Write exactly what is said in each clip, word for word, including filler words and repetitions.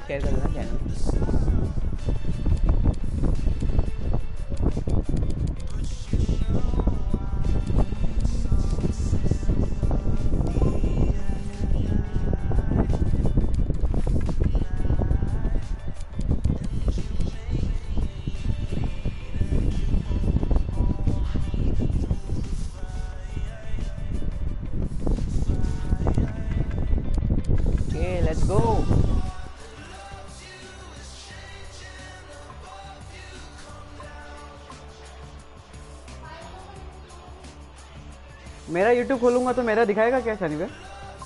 Share कर देना channel. Okay, let's go. मेरा YouTube खोलूंगा तो मेरा दिखाएगा क्या शनि पे?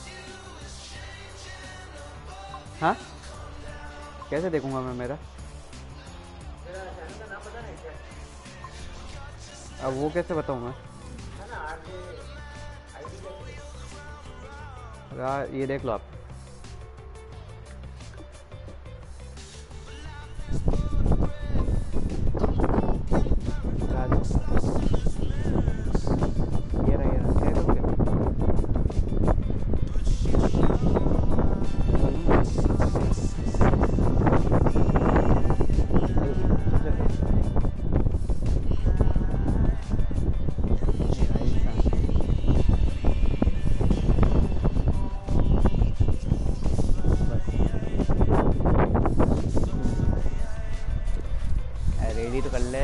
हाँ, कैसे देखूंगा मैं मेरा? तेरा चैनल का नाम पता नहीं क्या? अब वो कैसे बताऊं मैं? है ना आरजे आईडी कैसे? यार ये देख लो आप। ये रहा ये रहा देख लो क्या? रेडी तो कर ले।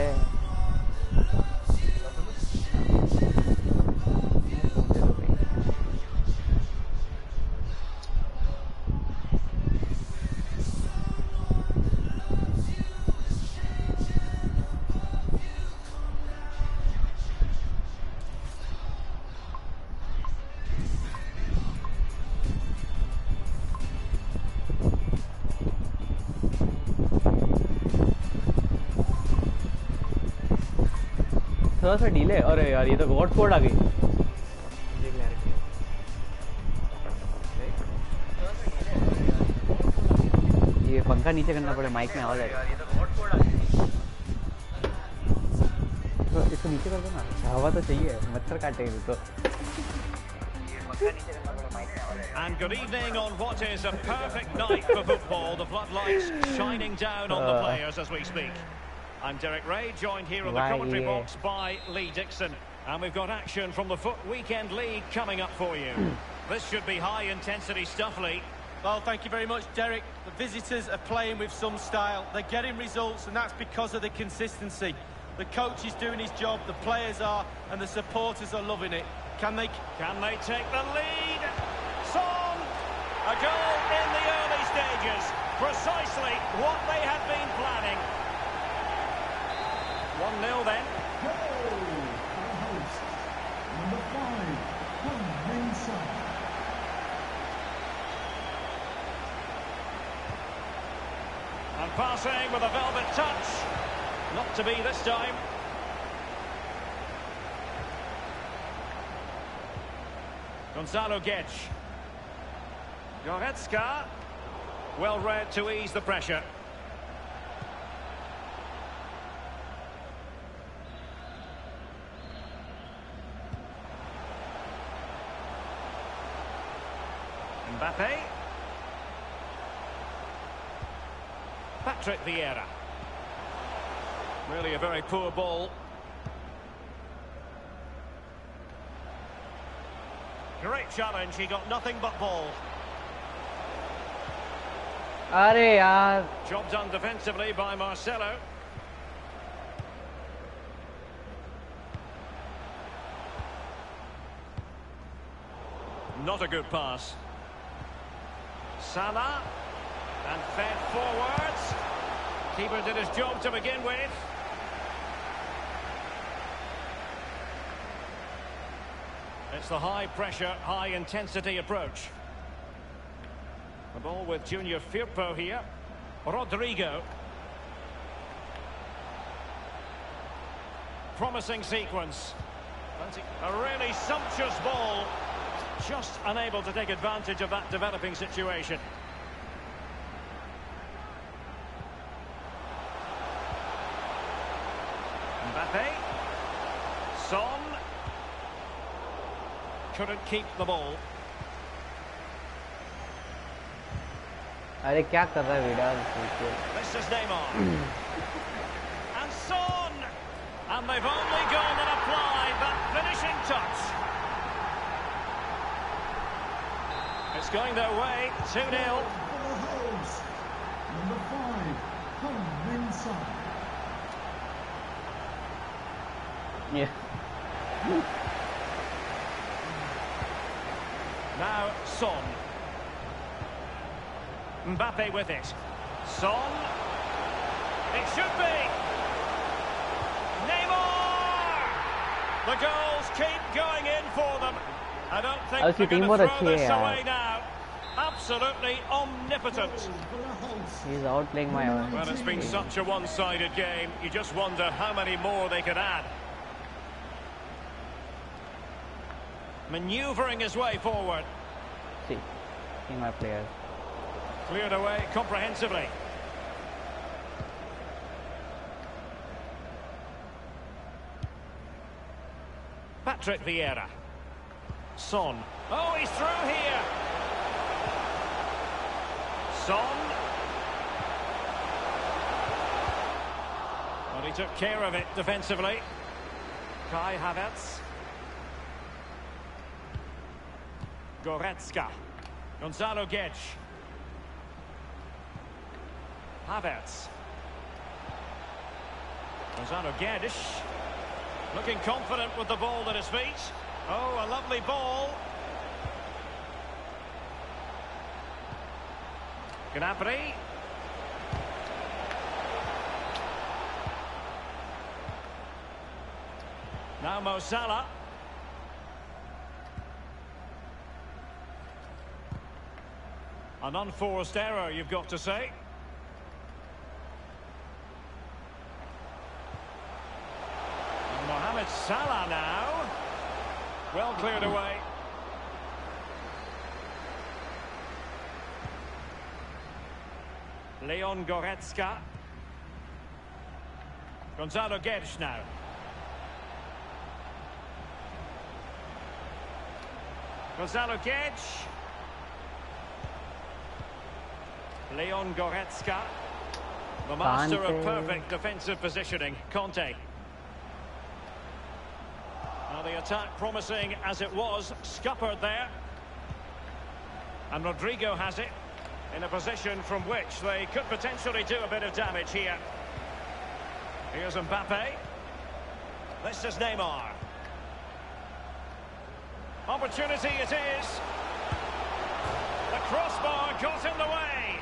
थोड़ा सा डीले। अरे यार ये तो गॉड कोड आ गई। ये पंखा नीचे करना पड़े, माइक में आवाज आ रही है। तो इसको नीचे कर दो ना, हवा तो चाहिए, मच्छर काटेंगे तो। And good evening on what is a perfect night for football. The floodlights shining down on the players as we speak. I'm Derek Ray, joined here on the commentary box by Lee Dixon. And we've got action from the Foot Weekend League coming up for you. This should be high-intensity stuff, Lee. Well, thank you very much, Derek. The visitors are playing with some style. They're getting results, and that's because of the consistency. The coach is doing his job, the players are, and the supporters are loving it. Can they... Can they take the lead? Son! A goal in the early stages. Precisely what they had been planning. one nil then. Goal for the host. Number five, Hung-Min Son. And passing with a velvet touch. Not to be this time. Gonzalo Guedes. Goretzka. Well read to ease the pressure. Mbappe. Patrick Vieira. Really a very poor ball. Great challenge, he got nothing but ball. अरे यार Job done defensively by Marcelo. Not a good pass. Salah. And fed forwards. Keeper did his job to begin with. It's the high pressure, high intensity approach. The ball with Junior Firpo here. Rodrigo. Promising sequence. A really sumptuous ball. Just unable to take advantage of that developing situation. Mbappe. Son. Couldn't keep the ball. अरे क्या कर रहा है Vidal? This is Neymar. And Son. And they've only gone and applied that finishing touch. It's going their way, two nil. For the host, number five, Heung-min Son. Yeah. Now Son. Mbappe with it. Son. It should be. Neymar! The goals keep going in for them. I don't think उसकी they're team going बहुत to अच्छी throw है this यार. away now. Absolutely omnipotent. For the host, He's outplaying my own. Well, it's been such a one-sided game. You just wonder how many more they could add. Manoeuvring his way forward. See, see my players. Cleared away comprehensively. Patrick Vieira. Son. Oh, he's through here. Son. Well, he took care of it defensively. Kai Havertz. Goretzka. Gonzalo Guedes. Havertz. Gonzalo Guedes. Looking confident with the ball at his feet. Oh, a lovely ball. Gnabry. Now Mo Salah. An unforced error, you've got to say. And Mohamed Salah now. Well cleared away. Leon Goretzka. Gonzalo Guedes now. Gonzalo Guedes. Leon Goretzka. The master of perfect defensive positioning, Conte. Now the attack promising as it was, scuppered there. And Rodrigo has it in a position from which they could potentially do a bit of damage here. Here's Mbappe. This is Neymar. Opportunity it is. The crossbar got in the way.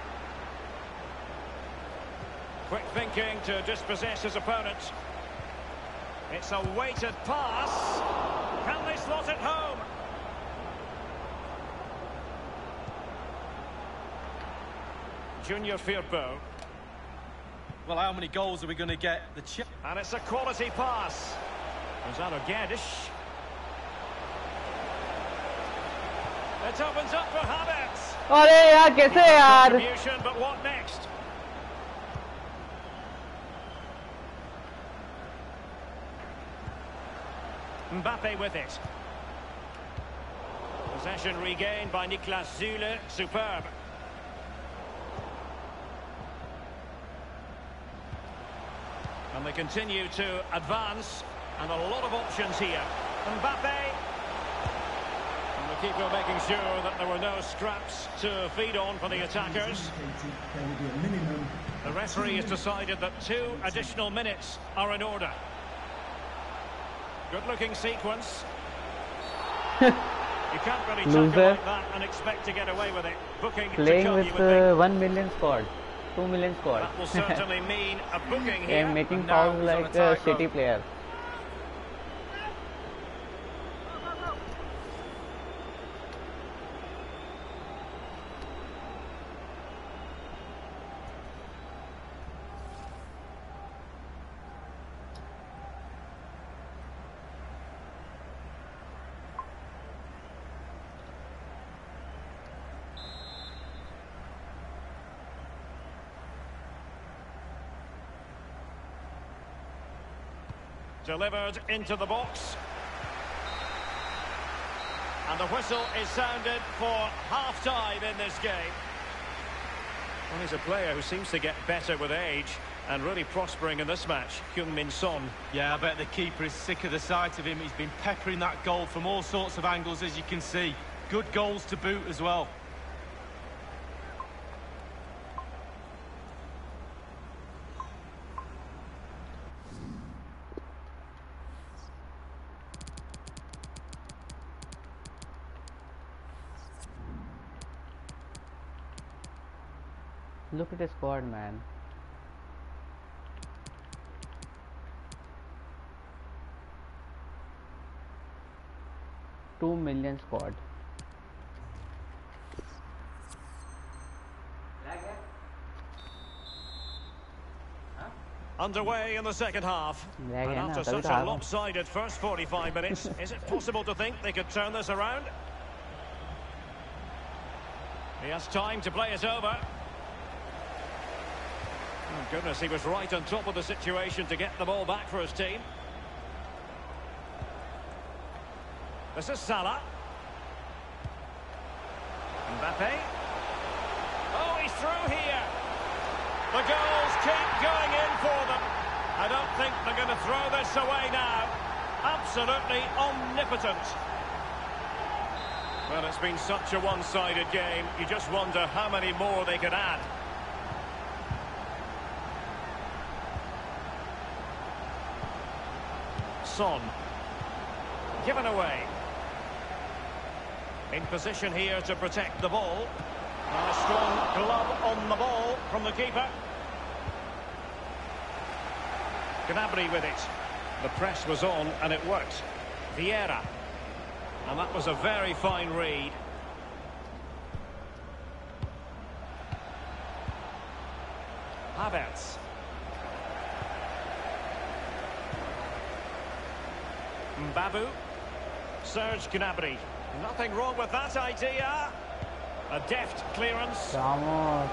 Quick thinking to dispossess his opponent. It's a weighted pass. Can they slot it home? Junior Firpo. Well, how many goals are we going to get? The chip. And it's a quality pass. Gonzalo Guedes. It opens up for Havertz. अरे यार कैसे यार? Contribution, but what next? Mbappe with it. Possession regained by Niklas Süle. Superb. And they continue to advance. And a lot of options here. Mbappe. And the keeper making sure that there were no scraps to feed on for the attackers. there will be a minimum. The referee has decided that two additional minutes are in order. Good-looking sequence. You can't really tackle like that and expect to get away with it. Booking Playing to come, with you would think. uh, one million squad, two million squad. That will certainly mean a booking here. And making And now fouls he's on like a a tightrope. shitty player. Delivered into the box. And the whistle is sounded for half-time in this game. Well, he's a player who seems to get better with age and really prospering in this match, Heung-min Son. Yeah, I bet the keeper is sick of the sight of him. He's been peppering that goal from all sorts of angles, as you can see. Good goals to boot as well. Look at his squad, man. Two million squad. Underway in the second half. Lag And hai na, after tabhi such to a aa- lopsided first forty-five minutes, is it possible to think they could turn this around? He has time to play it over. Oh, goodness, he was right on top of the situation to get the ball back for his team. This is Salah. Mbappe. Oh, he's through here. The goals keep going in for them. I don't think they're going to throw this away now. Absolutely omnipotent. Well, it's been such a one-sided game. You just wonder how many more they could add. Son. Given away. In position here to protect the ball. And a strong glove on the ball from the keeper. Gnabry with it. The press was on and it worked. Vieira. And that was a very fine read. Havertz. Mbabu. Serge Gnabry. Nothing wrong with that idea. A deft clearance. Ramos.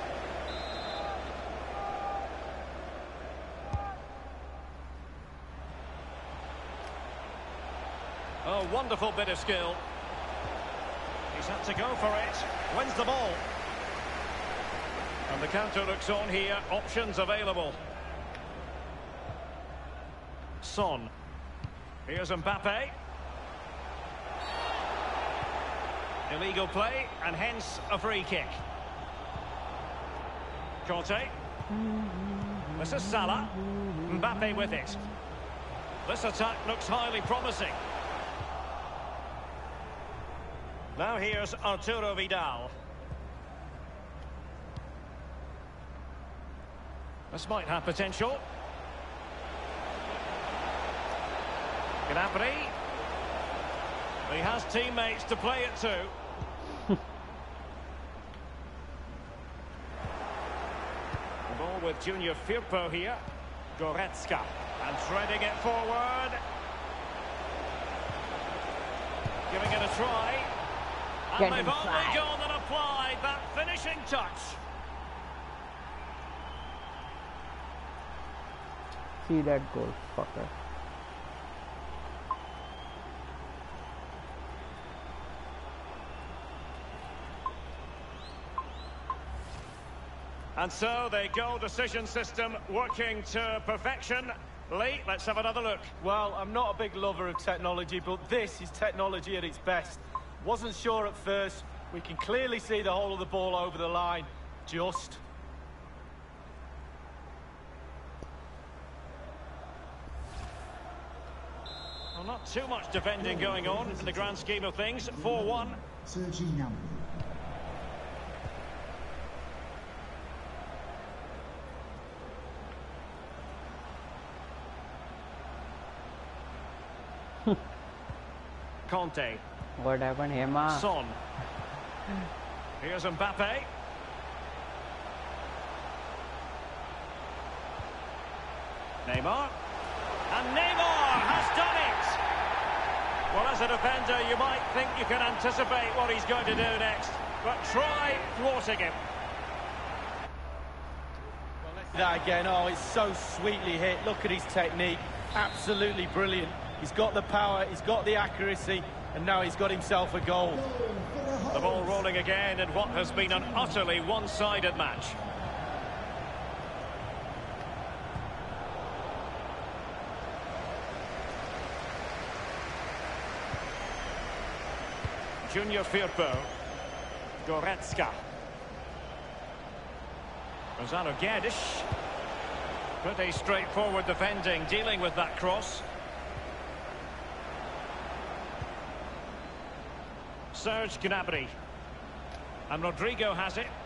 Oh, wonderful bit of skill. He's had to go for it. Wins the ball. And the counter looks on here. Options available. Son. Here's Mbappe. Illegal play, and hence a free kick. Conte. This is Salah. Mbappe with it. This attack looks highly promising. Now here's Arturo Vidal. This might have potential. Gnabry. He has teammates to play it to. The ball with Junior Firpo here. Goretzka. And threading it forward. Giving it a try. And Get they've inside. only gone and applied that finishing touch. See that goal, fucker. And so the goal decision system working to perfection. Lee, let's have another look. Well, I'm not a big lover of technology, but this is technology at its best. Wasn't sure at first. We can clearly see the whole of the ball over the line. Just. Well, not too much defending going on in the grand scheme of things. four one. Sergi Gnabry. Conte. What happened here, ma? Son. Here's Mbappe. Neymar. And Neymar has done it! Well, as a defender, you might think you can anticipate what he's going to do next. But try thwarting him. That again, oh, it's so sweetly hit. Look at his technique. Absolutely brilliant. He's got the power, he's got the accuracy, and now he's got himself a goal. The ball rolling. rolling again in what has been an utterly one-sided match. Junior Firpo. Goretzka. Gonzalo Guedes. Pretty straightforward defending, dealing with that cross. Serge Gnabry. And Rodrigo has it.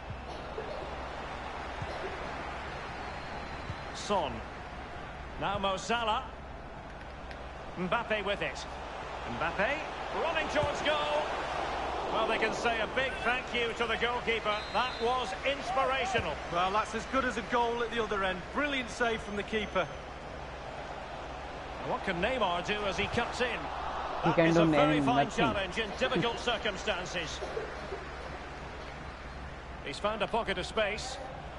Son. Now Mo Salah. Mbappe with it. Mbappe running towards goal. Well, they can say a big thank you to the goalkeeper. That was inspirational. Well, that's as good as a goal at the other end. Brilliant save from the keeper. What can Neymar do as he cuts in? He That can is do a very nothing. fine challenge in difficult circumstances. He's found a pocket of space.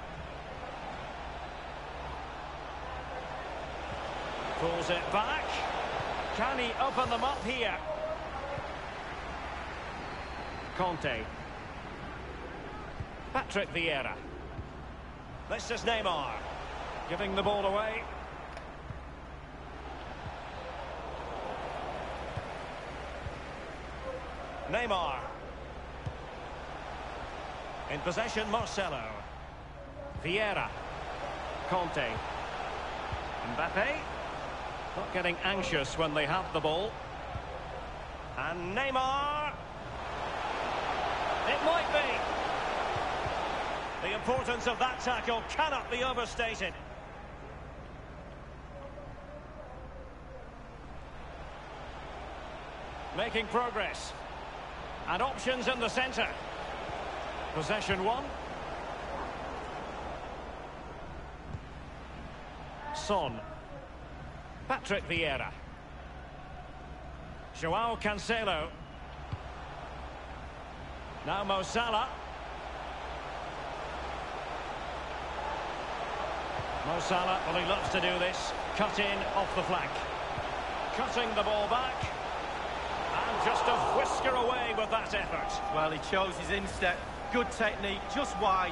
Pulls it back. Can he open them up here? Conte. Patrick Vieira. This is Neymar. Giving the ball away. Neymar. In possession, Marcelo. Vieira. Conte. Mbappe. Not getting anxious when they have the ball. And Neymar. It might be. The importance of that tackle cannot be overstated. Making progress. And options in the centre. Possession one. Son. Patrick Vieira. Joao Cancelo. Now Mo Salah. Mo Salah, well, he loves to do this. Cut in off the flank. Cutting the ball back. And just a whisker away with that effort. Well, he chose his instep. Good technique, just wide.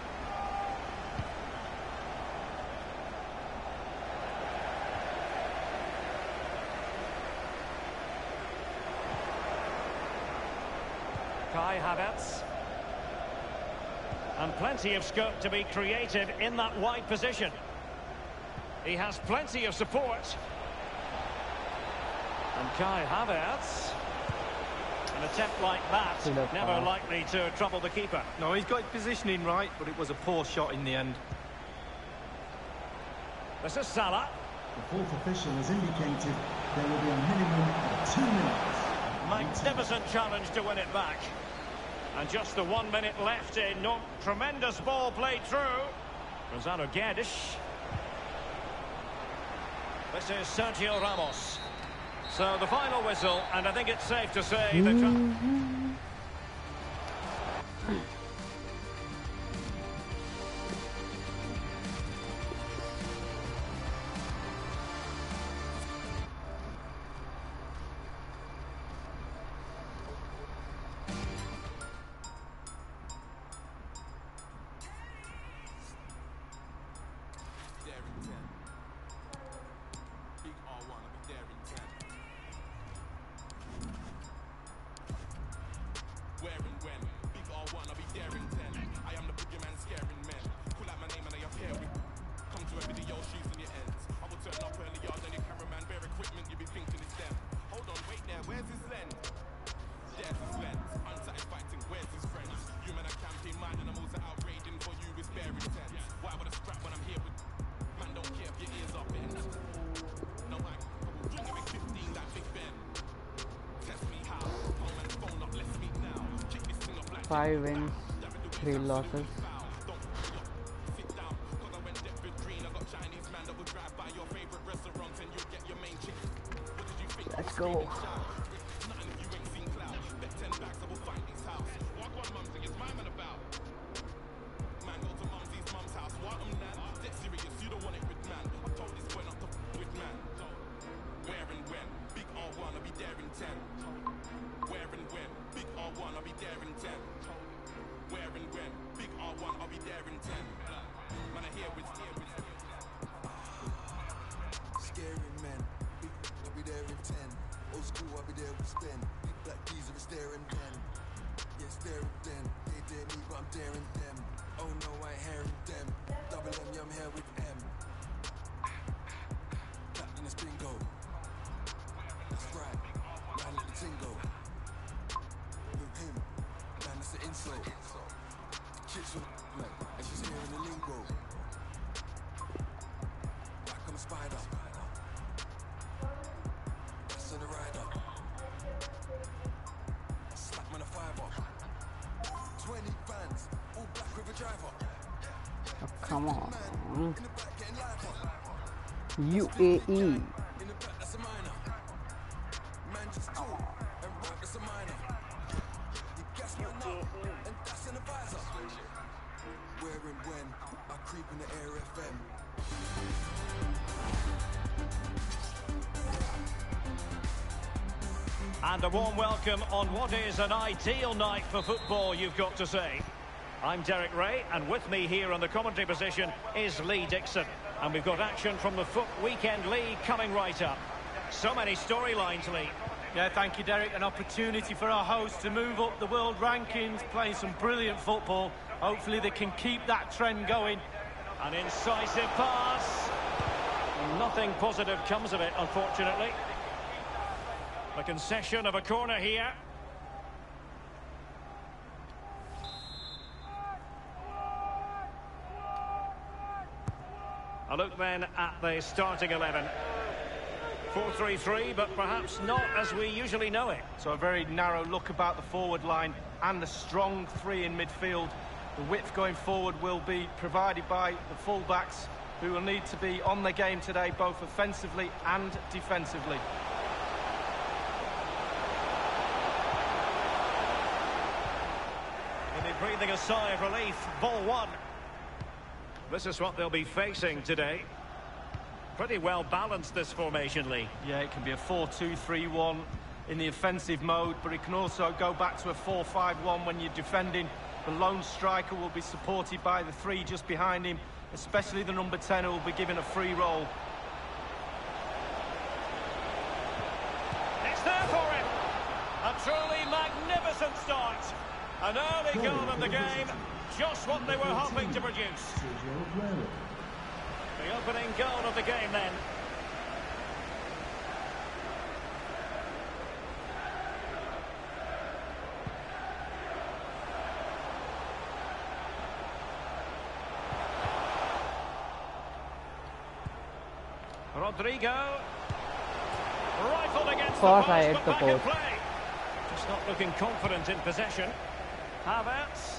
Kai Havertz. And plenty of scope to be creative in that wide position. He has plenty of support. And Kai Havertz. An attempt like that, never likely to trouble the keeper. No, he's got his positioning right, but it was a poor shot in the end. This is Salah. The fourth official has indicated there will be a minimum of two minutes. Magnificent challenge to win it back. And just the one minute left in. No, tremendous ball played through. Gonzalo Guedes. This is Sergio Ramos. So the final whistle, and I think it's safe to say that... Where and when, big R one, I'll be there in ten. I am the boogeyman scaring men. Call out my name and I appear with. Come to a video, shoes in your ends. I will turn up early yard and your cameraman, bare equipment, you be thinking it's them. Hold on, wait there, where's his lens? There's his lens, unsatisfying, where's his friends? You man are camping, my animals are out raiding for you with bare intent. Why would I scrap when I'm here with. Man, don't care if your ears are bent. No, I will ring you with fifteen like Big Ben. Test me how, phone man, phone up, let's meet now. Five wins, three losses. Let's go. Where and when, big R one, I'll be there in ten. spin. Big black geezer is staring then. Yeah, staring then. They dare me, but I'm daring them. Oh no, I ain't hearing them. Double M, yeah, I'm here with M. Captain is bingo. That's right. Man, let the ting go. With him, man, that's the insult. Kids from the man, and she's hearing the lingo. Back on the spider. That's on the rider. Slap man a fiver. twenty fans, all black with a driver. Oh, come on. In the back getting liver. U A E. In the back, that's a minor. Man just talk and rap, that's a minor. You gas man up, and that's an advisor. Where and when I creep in the air F M. And a warm welcome on what is an ideal night for football, you've got to say. I'm Derek Ray, and with me here on the commentary position is Lee Dixon. And we've got action from the Foot Weekend League coming right up. So many storylines, Lee. Yeah, thank you, Derek. An opportunity for our hosts to move up the world rankings, playing some brilliant football. Hopefully they can keep that trend going. An incisive pass. Nothing positive comes of it, unfortunately. The concession of a corner here. A look then at the starting eleven. four three three, but perhaps not as we usually know it. So a very narrow look about the forward line and the strong three in midfield. The width going forward will be provided by the full-backs, who will need to be on the game today, both offensively and defensively. They'll be breathing a sigh of relief. Ball one. This is what they'll be facing today. Pretty well balanced, this formation, Lee. Yeah, it can be a four two three one in the offensive mode, but it can also go back to a four five one when you're defending. The lone striker will be supported by the three just behind him, especially the number ten, who will be given a free roll. It's there for him. A truly magnificent start. An early goal in the game. Just what they were hoping to produce. The opening goal of the game then. Rodrigo. Rifled against the Cross, post, I hit but the back in post. play. Just not looking confident in possession. Havertz.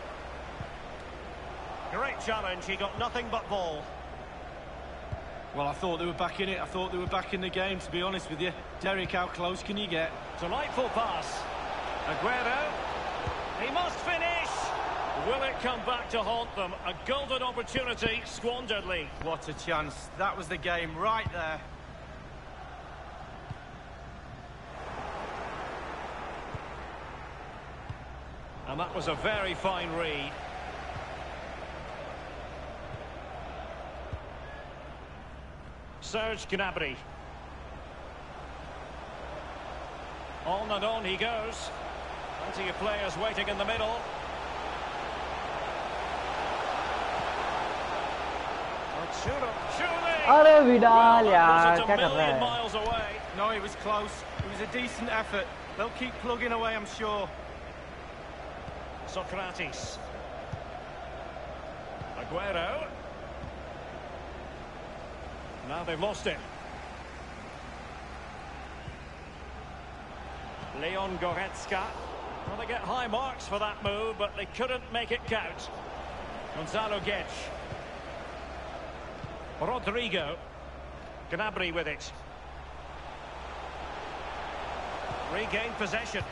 Great challenge, he got nothing but ball. Well, I thought they were back in it. I thought they were back in the game, to be honest with you. Derek, how close can you get? Delightful pass. Aguero. He must finish. Will it come back to haunt them? A golden opportunity squandered, Lee. What a chance. That was the game right there. And that was a very fine read. Serge Gnabry. On and on he goes. Plenty of players waiting in the middle. Arturo, surely! अरे Vidal Well, यार that क्या wasn't कर a रहा million है? miles away. No, it was close. It was a decent effort. They'll keep plugging away, I'm sure. Socrates. Aguero. Now they've lost it. Leon Goretzka. Well, they get high marks for that move, but they couldn't make it count. Gonzalo Guedes. Rodrigo. Gnabry with it. Regained possession.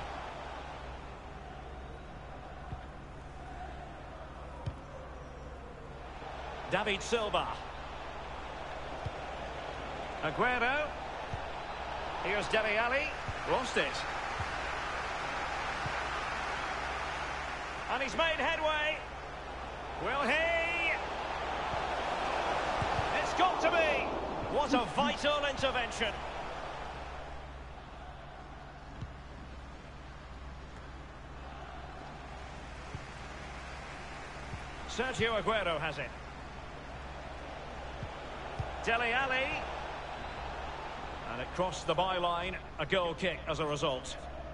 David Silva. Aguero. Here's Dele Alli. Lost it. And he's made headway. Will he? It's got to be. What a vital intervention. Sergio Aguero has it. Dele Alli. And it crossed the byline. A goal kick as a result.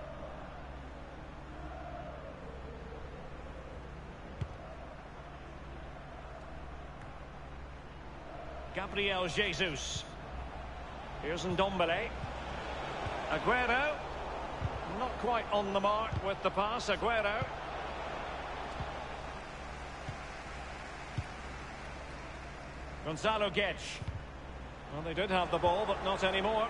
Gabriel Jesus. Here's Ndombele. Aguero. Not quite on the mark with the pass. Aguero. Gonzalo Guedes. Well, they did have the ball, but not anymore.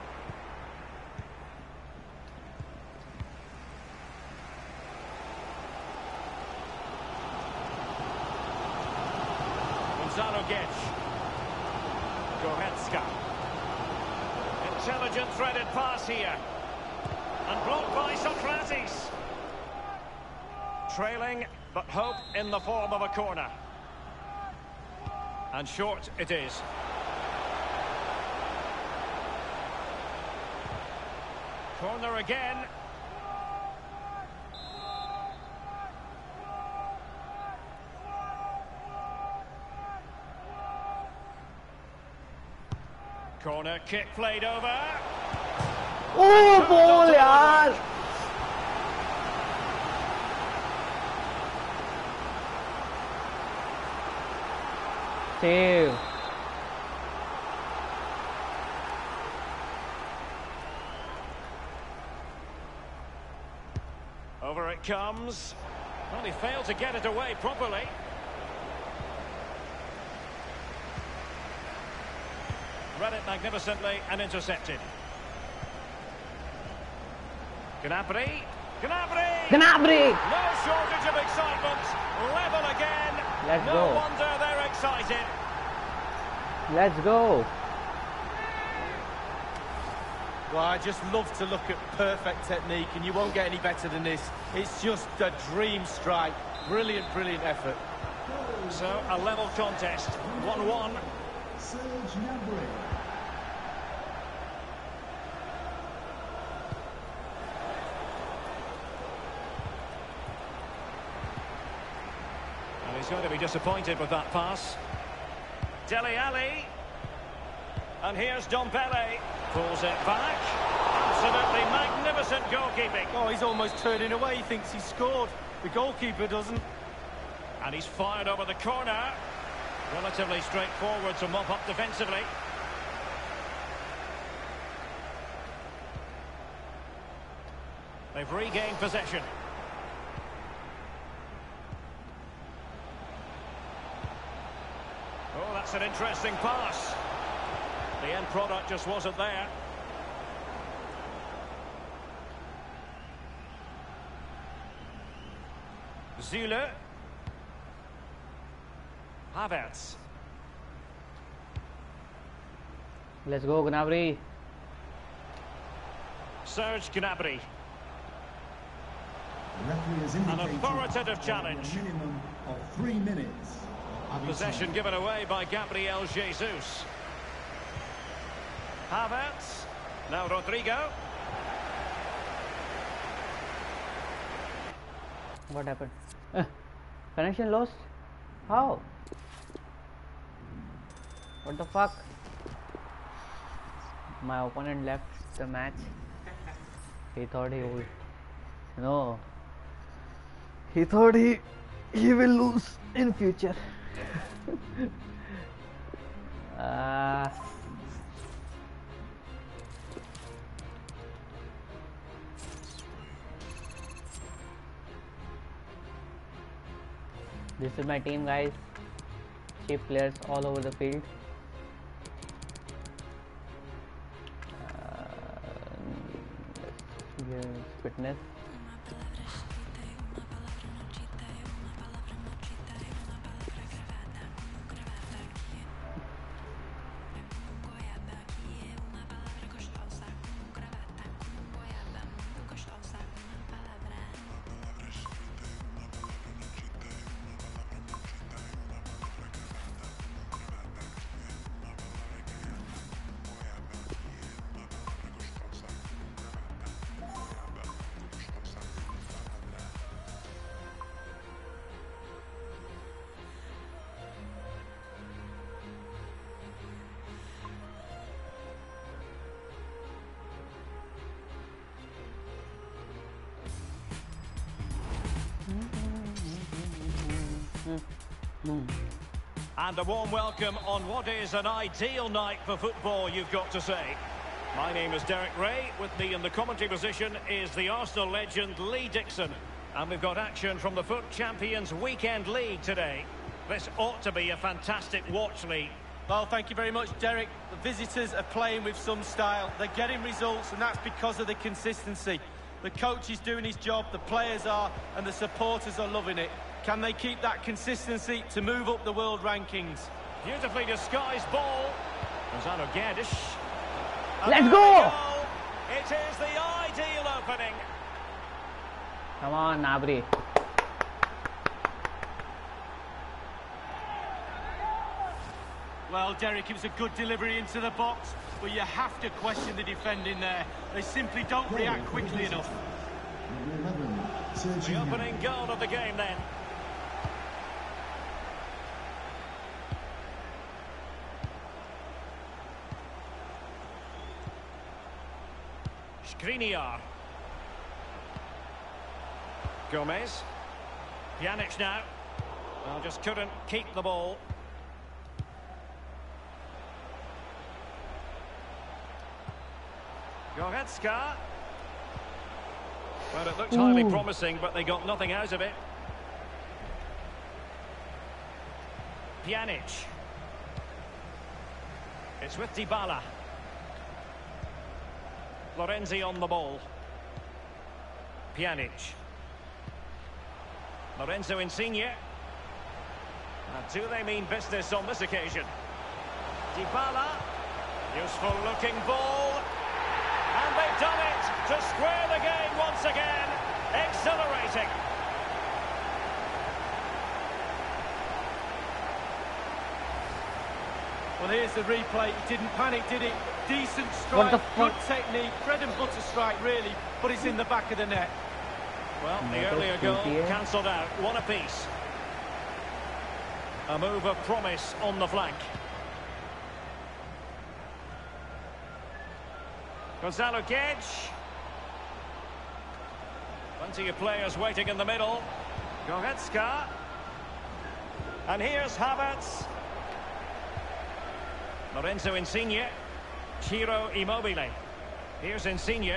Gonzalo Guedes. Goretzka. Intelligent threaded pass here. And blocked by Socrates. Trailing, but hope in the form of a corner. And short it is. Corner again. Corner kick played over. Oh, ball, yaar. Save. Over it comes. Well, he failed to get it away properly. Read it magnificently and intercepted. Gnabry. Gnabry! Gnabry! No shortage of excitement. Level again. Let's no go. wonder they're excited. Let's go. Well, I just love to look at perfect technique, and you won't get any better than this. It's just a dream strike. Brilliant, brilliant effort. So, a level contest. one one. Serge Gnabry. And he's going to be disappointed with that pass. Dele Alli. And here's Ndombele. Pulls it back. Absolutely magnificent goalkeeping. Oh, he's almost turning away. He thinks he's scored. The goalkeeper doesn't. And he's fired over the corner. Relatively straightforward to mop up defensively. They've regained possession. Oh, that's an interesting pass. The end product just wasn't there. Zule. Havertz. Let's go, Gnabry. Serge Gnabry. The referee has An indicated authoritative a challenge. minimum of three minutes. of added Possession time. given away by Gabriel Jesus. Havertz. Now Rodrigo. What happened? Uh, connection lost? How? What the fuck? My opponent left the match. He thought he would. No. He thought he he will lose in future. uh, this is my team, guys. Cheap players all over the field. Uh, yes, fitness. And a warm welcome on what is an ideal night for football, you've got to say. My name is Derek Ray. With me in the commentary position is the Arsenal legend Lee Dixon. And we've got action from the Foot Champions Weekend League today. This ought to be a fantastic watch, Lee. Well, thank you very much, Derek. The visitors are playing with some style. They're getting results, and that's because of the consistency. The coach is doing his job, the players are, and the supporters are loving it. Can they keep that consistency to move up the world rankings? Beautifully disguised ball. Gonzalo Guedes. Let's go! It is the ideal opening. Come on, Nabri. Well, Derek, it was a good delivery into the box, but you have to question the defending there. They simply don't react quickly enough. Number eleven, The Serginho. opening goal of the game then. Skriniar. Gomez. Pjanic now. Well, just couldn't keep the ball. Goretzka. Well, it looked highly Ooh. promising, but they got nothing out of it. Pjanic. It's with Dybala. Florenzi on the ball. Pjanic. Lorenzo Insigne. And do they mean business on this occasion? Dybala. Useful looking ball. And they've done it to square the game once again. Exhilarating. Well, here's the replay. He didn't panic, did it? Decent What strike, the good fuck? technique, bread and butter strike, really, but it's in the back of the net. Well, the Another earlier goal fifty. cancelled out. One apiece. A move of promise on the flank. Gonzalo Guedes. Plenty of players waiting in the middle. Goretzka. And here's Havertz. Lorenzo Insigne. Ciro Immobile. Here's Insigne.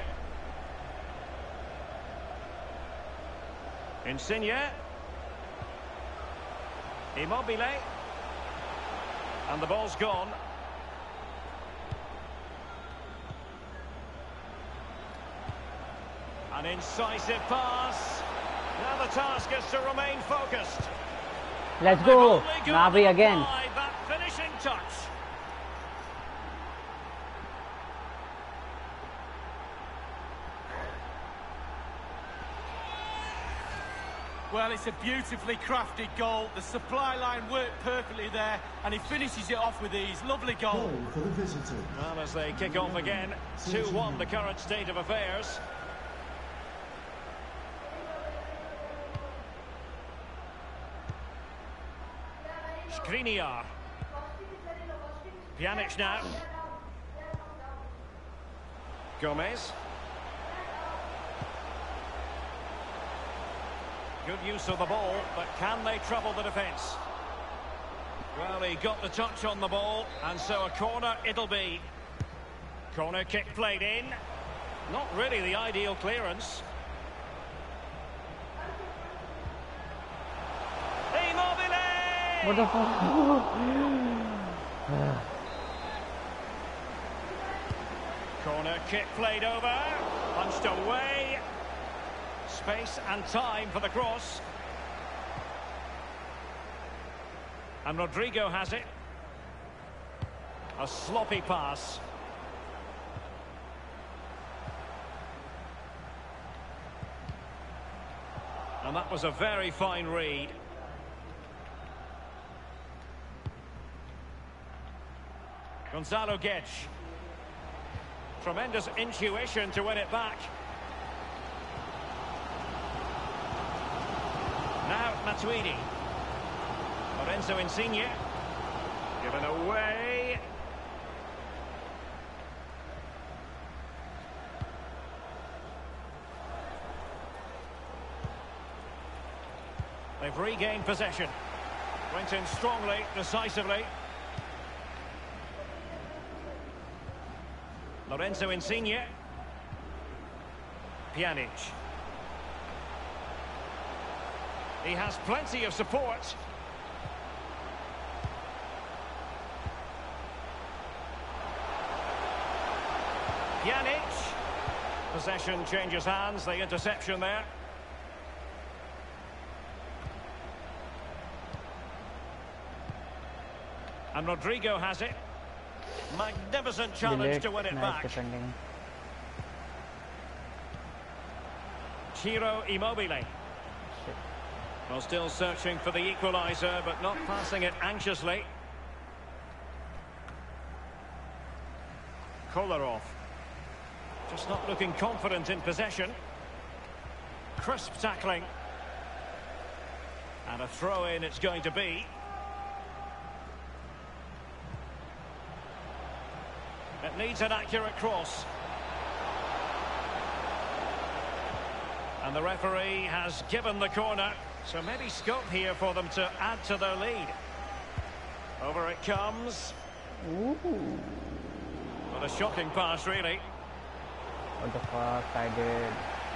Insigne. Immobile. And the ball's gone. An incisive pass. Now the task is to remain focused. Let's They've go. only got Nabri to again. apply that finishing touch. Well, it's a beautifully crafted goal. The supply line worked perfectly there, and he finishes it off with ease. Lovely goal. Goal for the visitors. Well, as they kick off again, two one the current state of affairs. Skriniar. Pjanic now. Gomez. Good use of the ball, but can they trouble the defence? Well, he got the touch on the ball, and so a corner it'll be. Corner kick played in. Not really the ideal clearance. Immobile! What the fuck? Corner kick played over. Punched away. Space and time for the cross. And Rodrigo has it. A sloppy pass. And that was a very fine read. Gonzalo Guedes. Tremendous intuition to win it back. Now Matuidi. Lorenzo Insigne. Given away. They've regained possession. Went in strongly, decisively. Lorenzo Insigne. Pjanic. He has plenty of support. Pjanic. Possession changes hands, the interception there. And Rodrigo has it. Magnificent challenge Delayed to win it match back. defending. Ciro Immobile. Shit. Well, still searching for the equaliser, but not passing it anxiously. Kolarov. Just not looking confident in possession. Crisp tackling. And a throw-in it's going to be. It needs an accurate cross. And the referee has given the corner, so maybe scope here for them to add to their lead. Over it comes. Ooh. What a shocking pass, really. What the fuck I did.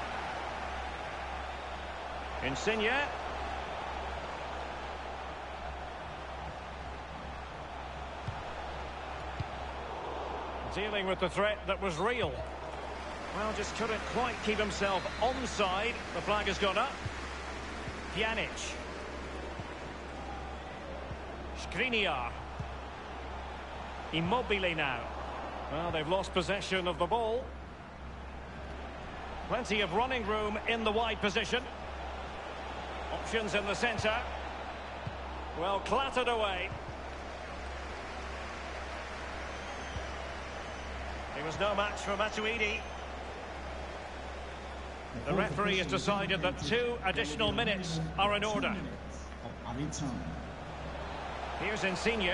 Insigne. Dealing with the threat that was real. Well, just couldn't quite keep himself onside. The flag has gone up. Pjanic. Skriniar. Immobile now. Well, they've lost possession of the ball. Plenty of running room in the wide position. Options in the centre. Well, clattered away. He was no match for Matuidi. The referee has decided that two additional minutes are in order. Here's Insigne.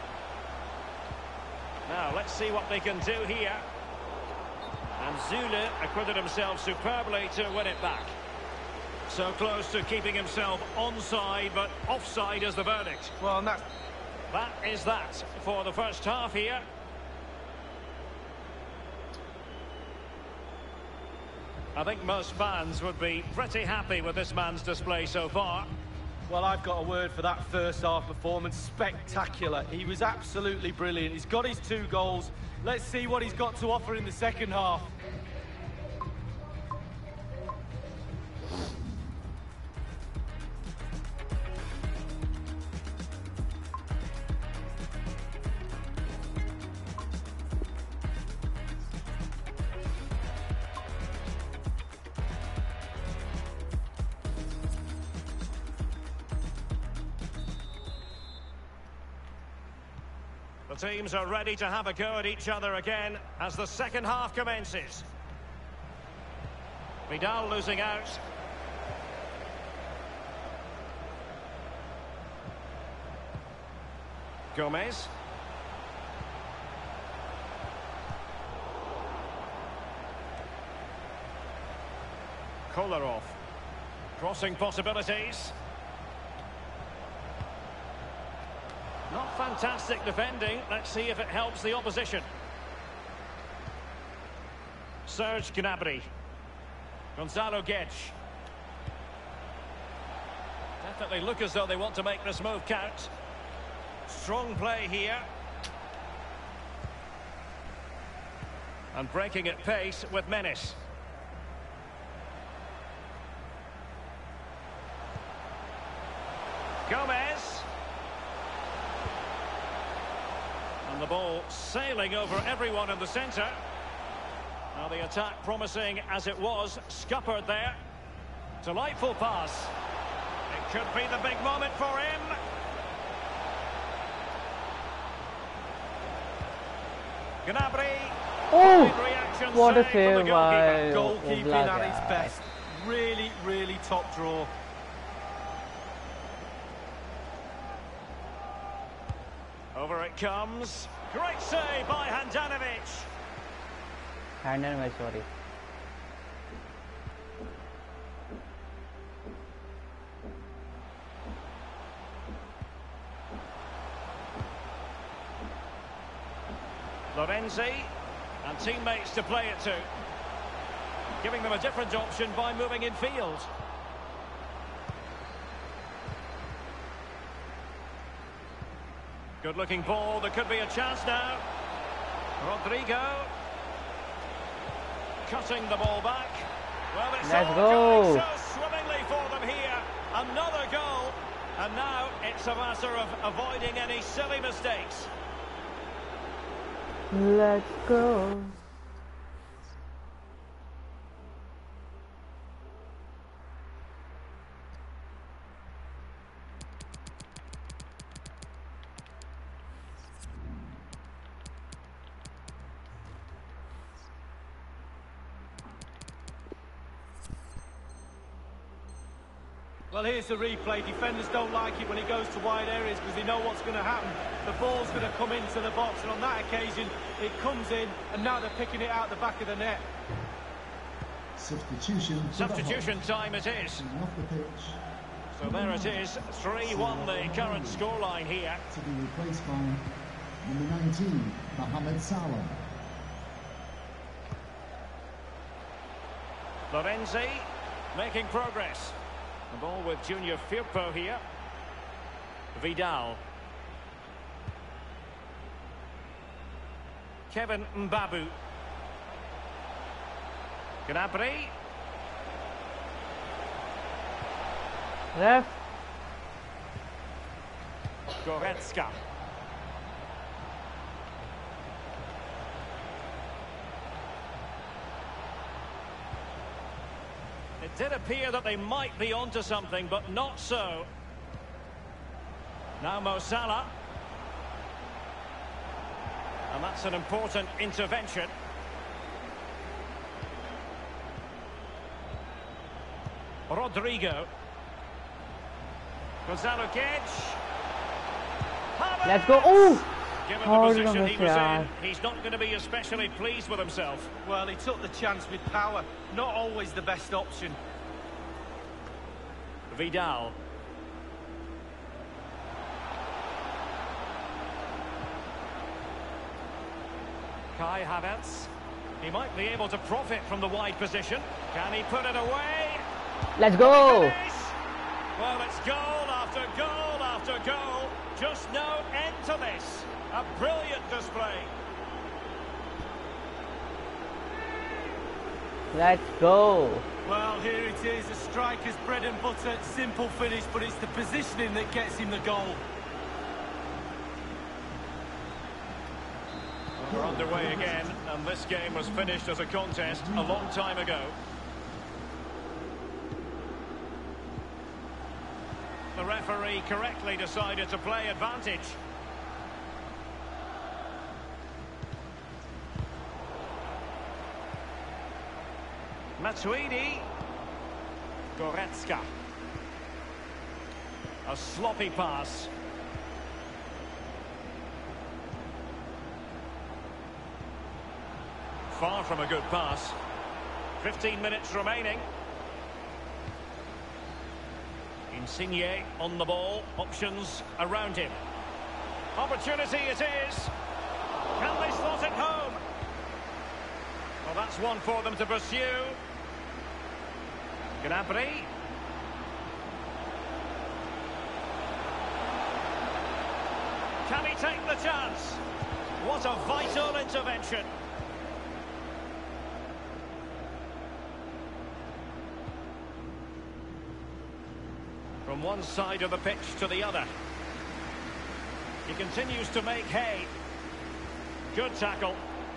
Now, let's see what they can do here. And Zule acquitted himself superbly to win it back. So close to keeping himself onside, but offside is the verdict. Well, and that's... That is that for the first half here. I think most fans would be pretty happy with this man's display so far. Well, I've got a word for that first half performance. Spectacular. He was absolutely brilliant. He's got his two goals. Let's see what he's got to offer in the second half. The teams are ready to have a go at each other again as the second half commences. Vidal losing out. Gomez. Kolarov. Crossing possibilities. Not fantastic defending. Let's see if it helps the opposition. Serge Gnabry. Gonzalo Guedes. Definitely look as though they want to make this move count. Strong play here. And breaking at pace with menace. Gomez. And the ball sailing over everyone in the centre. Now the attack promising as it was, scuppered there. Delightful pass. It could be the big moment for him. Gnabry. Oh! Reaction What a save from save the by goalkeeper. Goalkeeping Oblak. at its best. Really, really top draw. Over it comes. Great save by Handanovic. Handanovic, sorry. Lorenzi, and teammates to play it to. Giving them a different option by moving in field. Good looking ball, there could be a chance now. Rodrigo. Cutting the ball back. Well, it's Let's all go. going so swimmingly for them here. Another goal. And now it's a matter of avoiding any silly mistakes. Let's go. Well, here's the replay. Defenders don't like it when he goes to wide areas because they know what's going to happen. The ball's going to come into the box, and on that occasion, it comes in, and now they're picking it out the back of the net. Substitution. Substitution time it is. Off the pitch. So there it is, three one the current scoreline here. To be replaced by number nineteen, Mohamed Salah. Lorenzi making progress. The ball with Junior Firpo here. Vidal. Kevin Mbabu. Gnabry. Ref. Goretzka. It did appear that they might be onto something, but not so. Now Mo Salah. And that's an important intervention. Rodrigo. Gonzalo Guedes. Let's go. Oh! Given Hard the on position the he was shot. in, he's not going to be especially pleased with himself. Well, he took the chance with power. Not always the best option. Vidal. Kai Havertz. He might be able to profit from the wide position. Can he put it away? Let's go. Finish. Well, it's goal after goal after goal. Just no end to this. A brilliant display. Let's go. Well, here it is, a striker's bread and butter, simple finish, but it's the positioning that gets him the goal. We're underway again, and this game was finished as a contest a long time ago. The referee correctly decided to play advantage. Matuidi. Goretzka. A sloppy pass. Far from a good pass. fifteen minutes remaining. Insigne on the ball. Options around him. Opportunity it is. Can they slot it home? Well, that's one for them to pursue. Gnabry. Can he take the chance? What a vital intervention. From one side of the pitch to the other. He continues to make hay. Good tackle.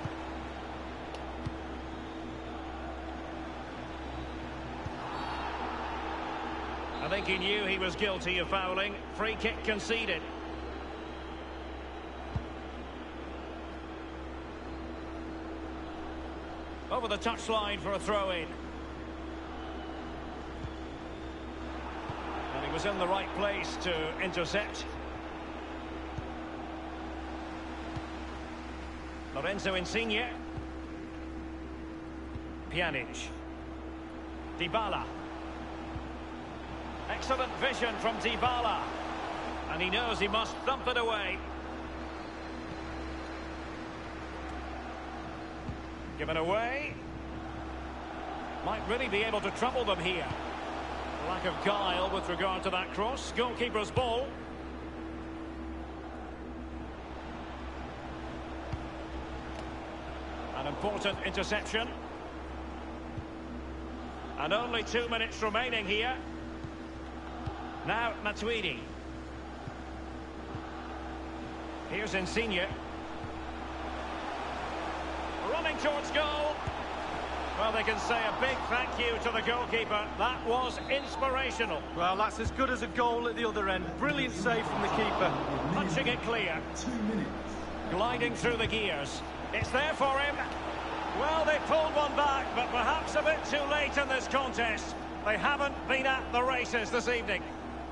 I think he knew he was guilty of fouling. Free kick conceded. Over the touchline for a throw-in. And he was in the right place to intercept. Lorenzo Insigne. Pjanic. Dybala. Excellent vision from Dybala. And he knows he must thump it away. Given away. Might really be able to trouble them here. Lack of guile with regard to that cross. Goalkeeper's ball. An important interception. And only two minutes remaining here. Now Matuidi. Here's Insigne. Running towards goal. Well, they can say a big thank you to the goalkeeper. That was inspirational. Well, that's as good as a goal at the other end. Brilliant save from the keeper. Punching it clear. Two minutes. Gliding through the gears. It's there for him. Well, they pulled one back, but perhaps a bit too late in this contest. They haven't been at the races this evening.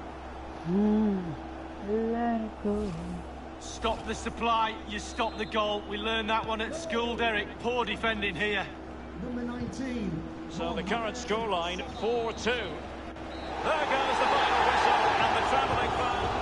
Let it go. Stop the supply, you stop the goal. We learned that one at school, Derek. Poor defending here. Number nineteen. So the current scoreline, four two. There goes the final whistle and the travelling fan.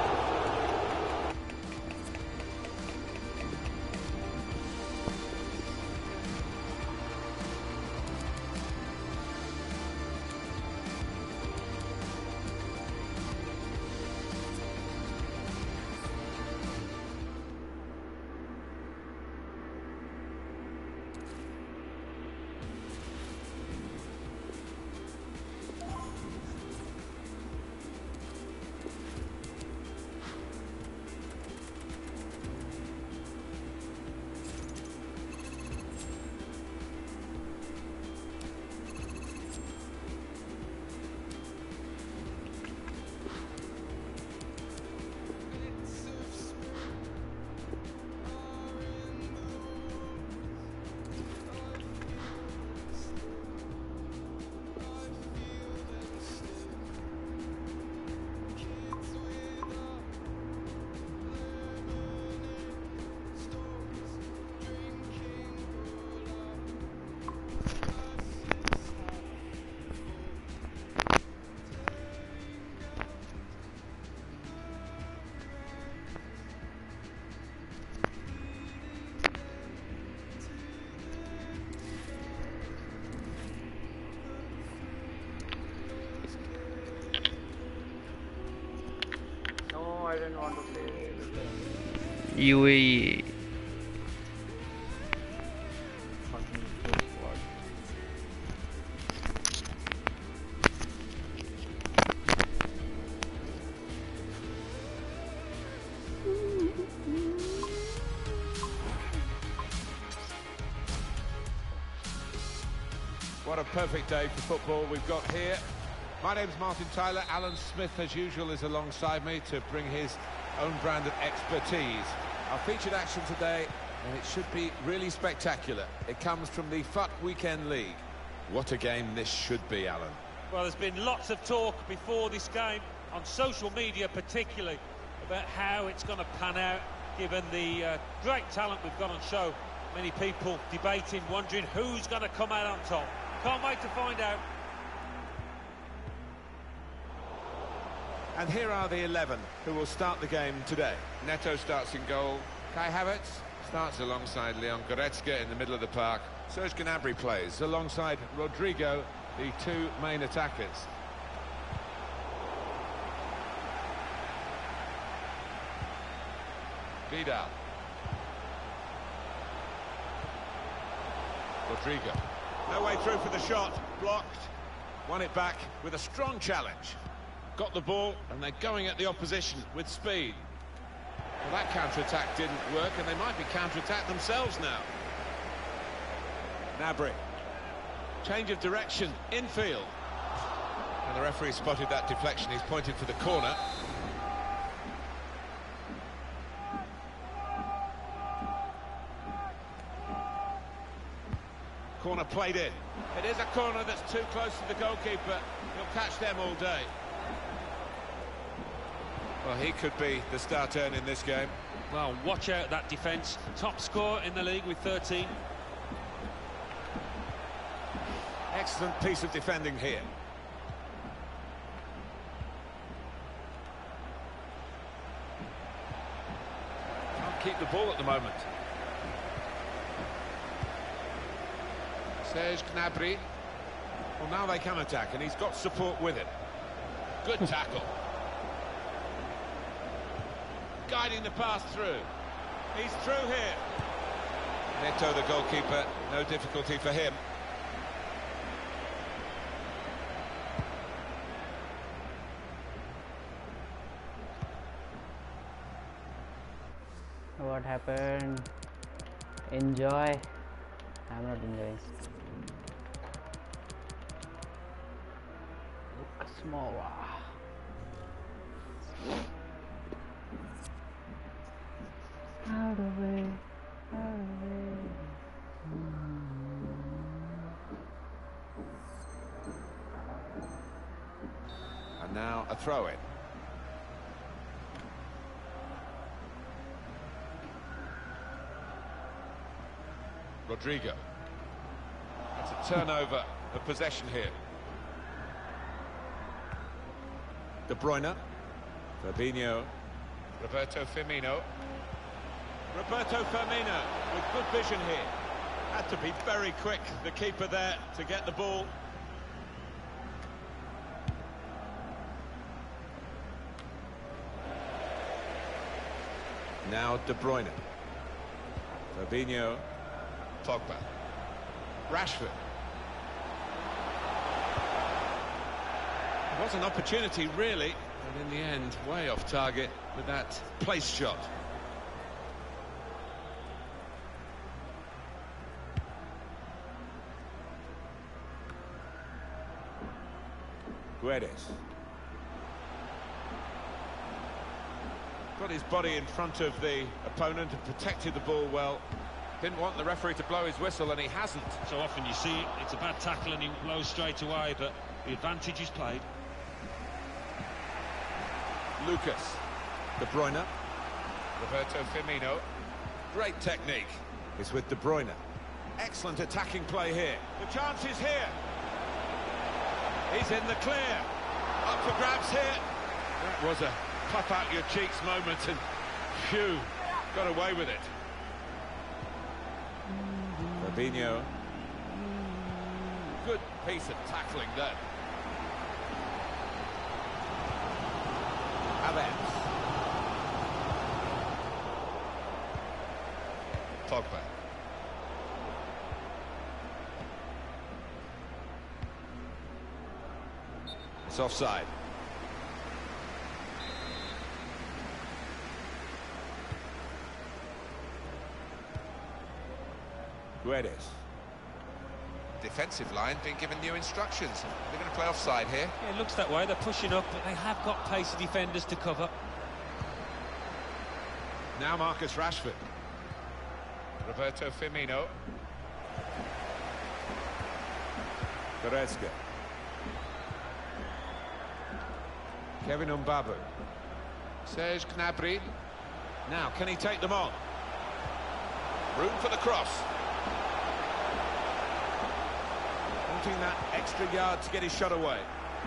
I didn't want to play. U A E. Fucking full squad. What a perfect day for football we've got here. My name's Martin Tyler. Alan Smith, as usual, is alongside me to bring his own brand of expertise. Our featured action today, and it should be really spectacular. It comes from the F U T Weekend League. What a game this should be, Alan. Well, there's been lots of talk before this game, on social media particularly, about how it's going to pan out, given the uh, great talent we've got on show. Many people debating, wondering who's going to come out on top. Can't wait to find out. And here are the eleven who will start the game today. Neto starts in goal. Kai Havertz starts alongside Leon Goretzka in the middle of the park. Serge Gnabry plays alongside Rodrigo, the two main attackers. Vidal. Rodrigo. No way through for the shot. Blocked. Won it back with a strong challenge. Got the ball, and they're going at the opposition with speed. Well, that counter-attack didn't work, and they might be counter-attacked themselves now. Gnabry. Change of direction, infield. And the referee spotted that deflection. He's pointed for the corner. Corner played in. It is a corner that's too close to the goalkeeper. He'll catch them all day. Well, he could be the star turn in this game. Well, watch out that defence. Top scorer in the league with thirteen. Excellent piece of defending here. Can't keep the ball at the moment. Serge Gnabry. Well, now they can attack, and he's got support with it. Good tackle. Guiding the pass through. He's through here. Neto, the goalkeeper, no difficulty for him. What happened? Enjoy. I'm not enjoying. Small. Out of it. Out of it. And now a throw-in. Rodrigo. It's a turnover of possession here. De Bruyne. Fabinho. Roberto Firmino. Roberto Firmino with good vision here. Had to be very quick, the keeper there, to get the ball. Now De Bruyne. Fabinho. Pogba. Rashford. It was an opportunity, really, but in the end, way off target with that place shot. Guedes. Got his body in front of the opponent and protected the ball well. Didn't want the referee to blow his whistle, and he hasn't. So often you see it's a bad tackle and he blows straight away, but the advantage is played. Lucas. De Bruyne. Roberto Firmino. Great technique. It's with De Bruyne. Excellent attacking play here. The chance is here. He's in the clear. Up for grabs here. That was a puff out your cheeks moment, and phew, got away with it. Fabinho. Good piece of tackling there. Havertz. Pogba. It's offside. Guedes. Defensive line being given new instructions. They're going to play offside here. Yeah, it looks that way. They're pushing up, but they have got pacey defenders to cover. Now Marcus Rashford. Roberto Firmino. Goretzka. Kevin Mbabu. Serge Gnabry. Now, can he take them on? Room for the cross. Wanting that extra yard to get his shot away.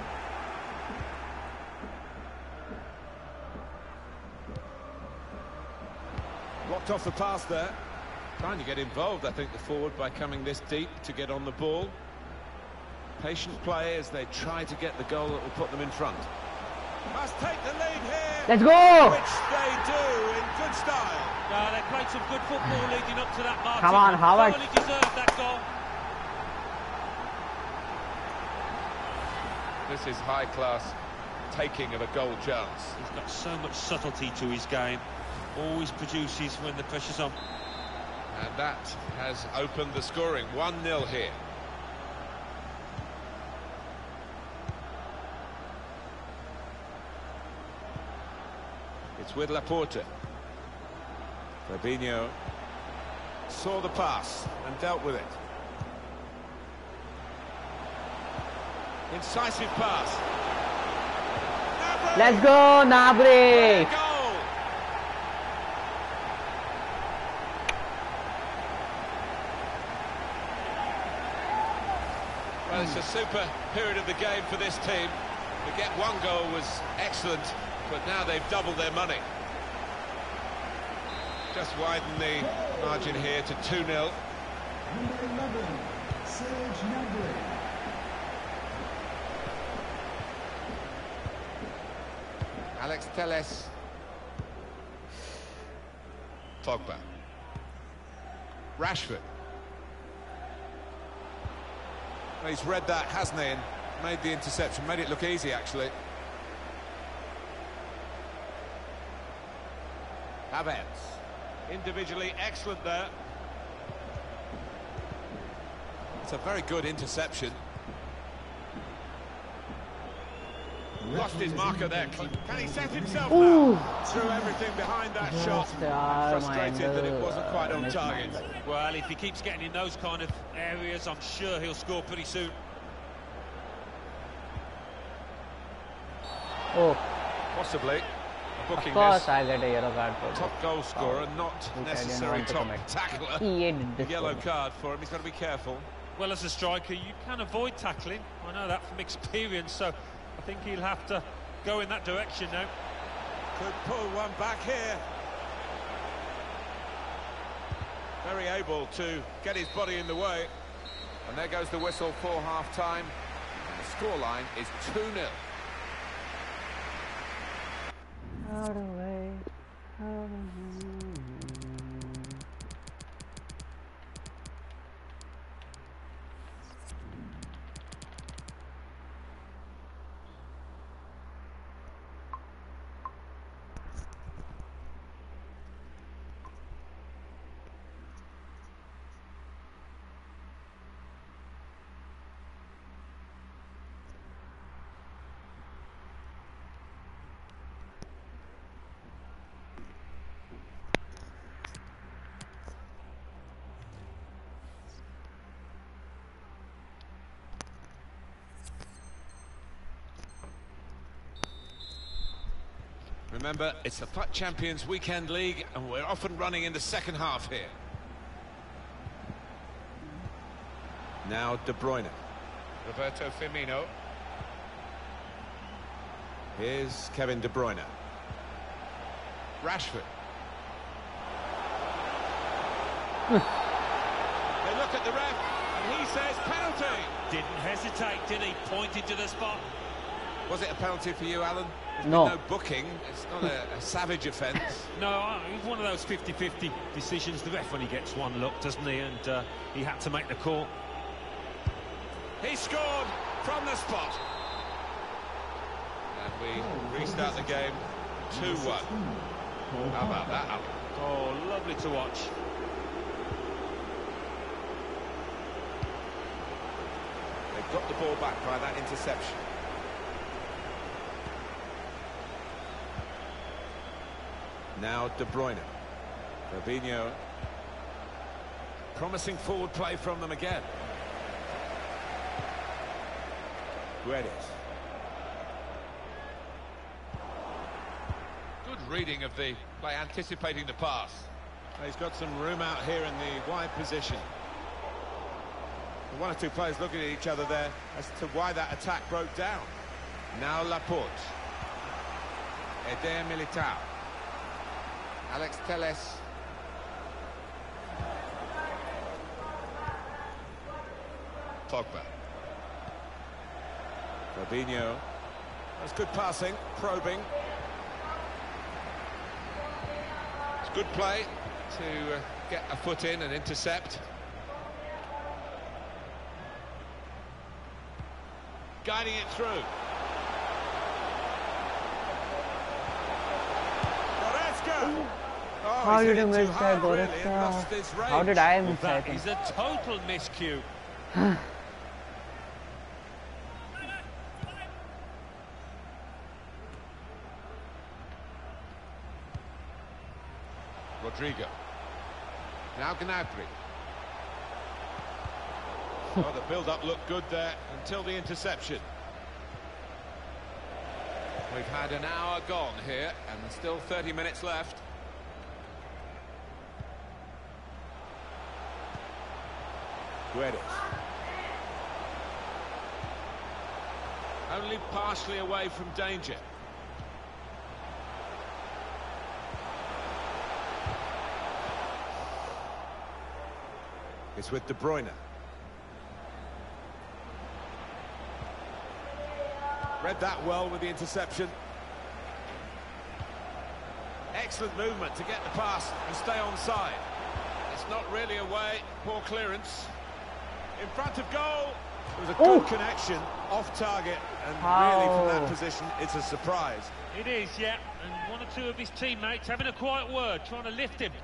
Blocked off the pass there. Trying to get involved, I think, the forward by coming this deep to get on the ball. Patient play as they try to get the goal that will put them in front. Must take the lead here. Let's go! Which they do in good style. No, they played some good football leading up to that, Martin. Come on, Howard. Thoroughly deserved that goal. This is high-class taking of a goal chance. He's got so much subtlety to his game. Always produces when the pressure's on. And that has opened the scoring. one nil here. It's with Laporte. Fabinho saw the pass and dealt with it. Incisive pass. Gnabry! Let's go, Gnabry! Goal! Well, it's a super period of the game for this team. To get one goal was excellent, but now they've doubled their money. Just widen the margin here to two nil. Number eleven, Serge Gnabry. Alex Telles. Pogba. Rashford. Well, he's read that, hasn't he, and made the interception, made it look easy, actually. Havertz. Individually excellent there. It's a very good interception. Lost his marker there. Can he set himself Ooh. now? Threw everything behind that Just shot. are Frustrated that it wasn't quite on mind. target. Well, if he keeps getting in those kind of areas, I'm sure he'll score pretty soon. Oh, Possibly. A booking of course this. I get a yellow card for Top this. goal scorer, not Which I didn't necessarily want to top commit. tackler. He did this Yellow for me. card for him. He's got to be careful. Well, as a striker, you can avoid tackling. I know that from experience, so I think he'll have to go in that direction now. Could pull one back here. Very able to get his body in the way. And there goes the whistle for half-time. The scoreline is two nil. Out of the way, out of the way. Remember, it's the F U T Champions Weekend League, and we're off and running in the second half here. Now De Bruyne. Roberto Firmino. Here's Kevin De Bruyne. Rashford. They look at the ref, and he says penalty. Didn't hesitate, did he? Pointed to the spot. Was it a penalty for you, Alan? There's No. been no booking. It's not a, a savage offence. No, it's one of those fifty fifty decisions. The ref only gets one look, doesn't he? And uh, he had to make the call. He scored from the spot. And we restart the game two one. How about that, Alan? Oh, lovely to watch. They've got the ball back by that interception. Now De Bruyne. Fabinho. Promising forward play from them again. Guedes. Good reading of the play, anticipating the pass. He's got some room out here in the wide position. One or two players looking at each other there as to why that attack broke down. Now Laporte. Eder Militao. Alex Telles. Pogba. Fabinho. That's good passing, probing. It's good play to uh, get a foot in and intercept. Guiding it through. Goretzka! Oh, How he's did hit you it miss too that, hard, really, and lost Goretzka? his How range. did I Well, miss that that? is a total miscue. Rodrigo. Now Gnabry. Oh, the build-up looked good there until the interception. We've had an hour gone here and there's still thirty minutes left. Guedes. Only partially away from danger. It's with De Bruyne. Read that well with the interception. Excellent movement to get the pass and stay onside. It's not really away. Poor clearance. In front of goal. It was a good Ooh. connection, off target, and How? really from that position, it's a surprise. It is, yeah. And one or two of his teammates having a quiet word, trying to lift him.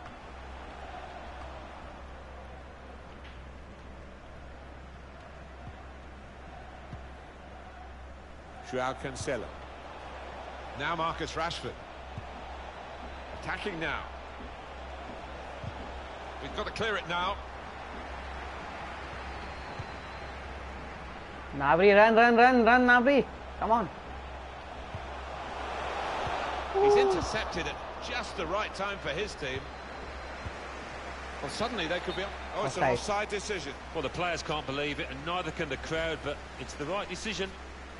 Joao Cancelo. Now Marcus Rashford. Attacking now. We've got to clear it now. Gnabry, run, run, run, run, Gnabry. Come on. He's intercepted at just the right time for his team. Well, suddenly they could be... Oh, it's an Offside. offside decision. Well, the players can't believe it, and neither can the crowd, but it's the right decision.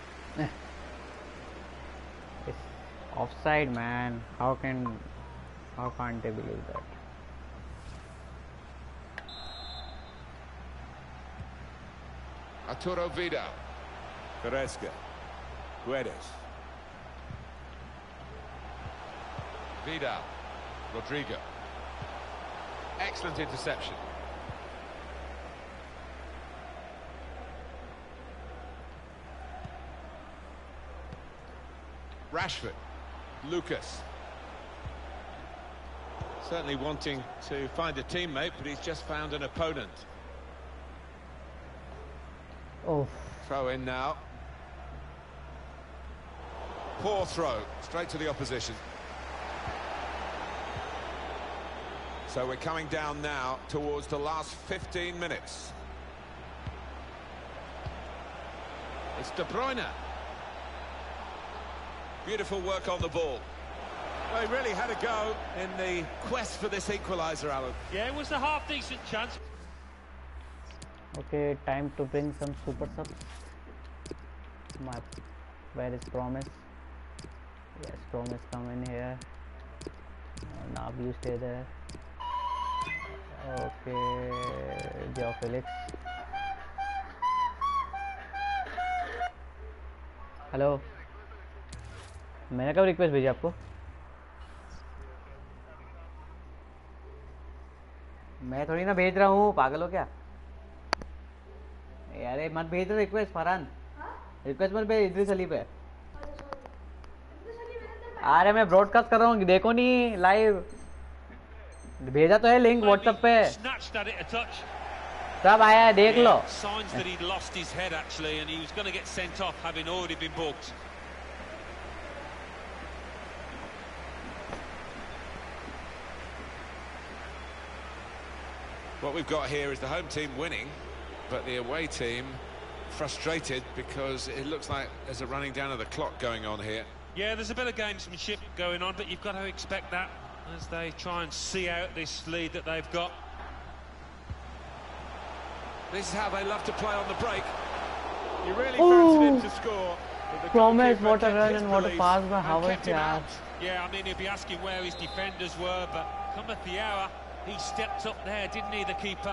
It's offside, man. How can, how can't they believe that? Arturo Vidal. Goretzka. Guedes. Vidal. Rodrigo. Excellent interception. Rashford. Lucas. Certainly wanting to find a teammate, but he's just found an opponent. Oh. Throw in now. Poor throw, straight to the opposition. So we're coming down now towards the last fifteen minutes. It's De Bruyne. Beautiful work on the ball. Well, he really had a go in the quest for this equaliser, Alan. Yeah, it was a half-decent chance. Okay, time to bring some super subs. My, where is Promise? Yes, Promise, come in here. Uh, now you stay there. Okay, Joao Felix. Hello, मैंने कब request भेजी आपको? मैं थोड़ी ना भेज रहा हूँ, पागल हो क्या? यार मत भेज रिक्वेस्ट फरहान, रिक्वेस्ट मत भेज इद्रिस अली पे। अरे मैं ब्रॉडकास्ट कर रहा हूँ, देखो नहीं लाइव। भेजा तो है लिंक व्हाट्सएप पे। सब आया है, देख लो। Signs that he'd lost his head actually, and he was going to get sent off, having already been booked. What we've got here is the home team winning, but the away team frustrated because it looks like there's a running down of the clock going on here. Yeah, there's a bit of gamesmanship going on, but you've got to expect that as they try and see out this lead that they've got. This is how they love to play on the break. You really fancied him to score. but the Promise, goalkeeper what a kept run his and what a belief pass by and Havertz, kept him yaar. out. Yeah, I mean, he'll be asking where his defenders were, but cometh the hour, he stepped up there, didn't he, the keeper?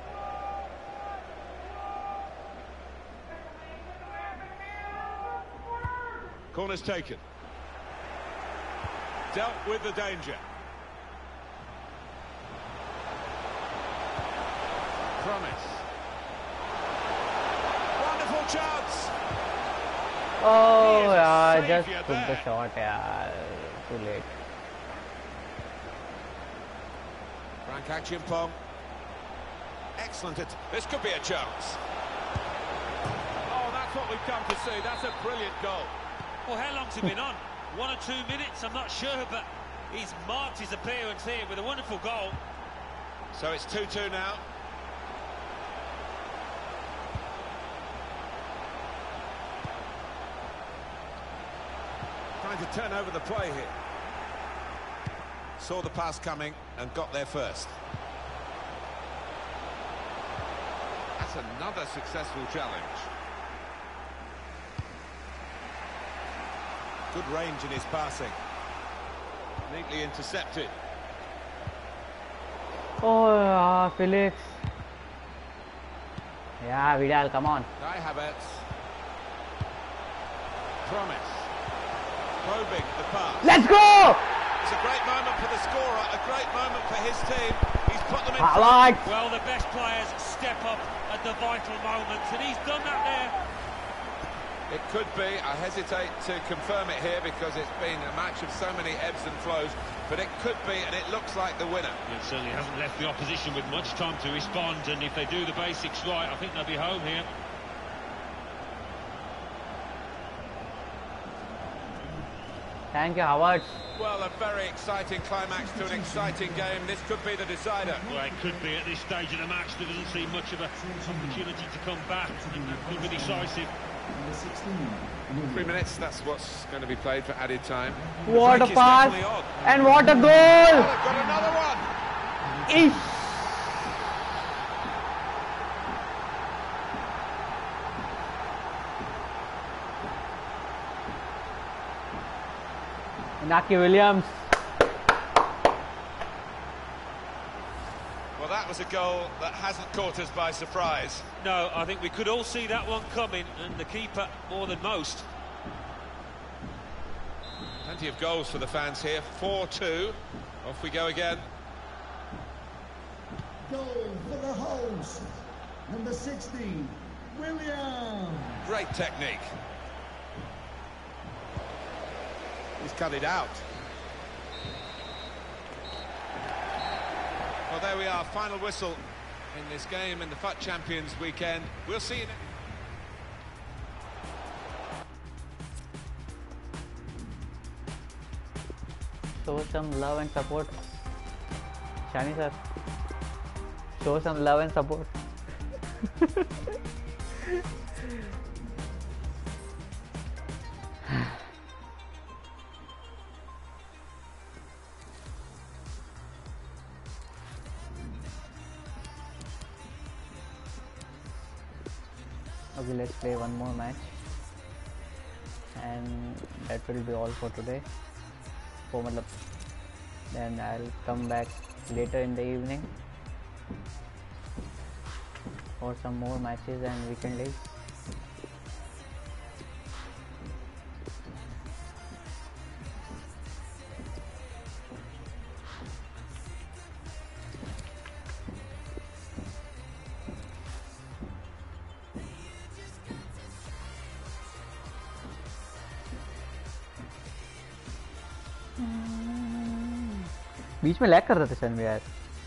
Corner's taken. Dealt with the danger. Promise. Wonderful chance. Oh, He is a yeah, just saviour took the there. shot, yeah, too late. Frank Achimpong. Excellent. It. This could be a chance. Oh, that's what we've come to see. That's a brilliant goal. Well, how long's he been on? One or two minutes, I'm not sure, but he's marked his appearance here with a wonderful goal. So it's two two now. Trying to turn over the play here. Saw the pass coming and got there first. That's another successful challenge. Good range in his passing. Neatly intercepted. Oh, yeah, Felix. Yeah, Vidal, come on. Kai Havertz. promise. Probing the pass. Let's go! It's a great moment for the scorer, a great moment for his team. He's put them in Haaland. front. Well, the best players step up at the vital moments, and he's done that there. It could be, I hesitate to confirm it here because it's been a match of so many ebbs and flows, but it could be, and it looks like the winner. It certainly hasn't left the opposition with much time to respond, and if they do the basics right, I think they'll be home here. Thank you, Howard. Well, a very exciting climax to an exciting game. This could be the decider. Well, it could be at this stage of the match. There doesn't seem much of an opportunity to come back. It could be decisive. Number sixteen. Three minutes, that's what's going to be played for added time. What a Break is pass! definitely on. And what a Oh, goal! they've got another one! Eesh. Naki Williams. Well, that was a goal that hasn't caught us by surprise. No, I think we could all see that one coming, and the keeper more than most. Plenty of goals for the fans here. four two. Off we go again. Goal for the host. Number sixteen, Williams. Great technique. He's cut it out. Well, there we are, final whistle in this game in the F U T Champions weekend. We'll see you next. Show some love and support. Shani sir. Show some love and support. Okay, let's play one more match, and that will be all for today. For matlab, then I'll come back later in the evening for some more matches and weekend league. बीच में lag कर रहा था शन में यार.